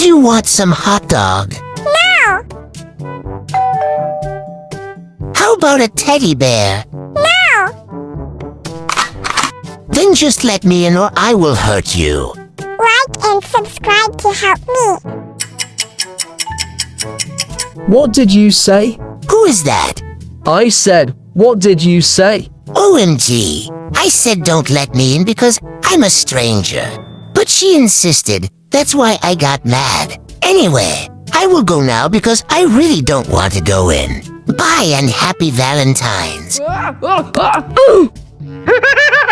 you want some hot dog? No! How about a teddy bear? No! Then just let me in or I will hurt you. Like and subscribe to help me. What did you say? Who is that? I said, what did you say? OMG. I said don't let me in because I'm a stranger. But she insisted. That's why I got mad. Anyway, I will go now because I really don't want to go in. Bye and happy Valentine's.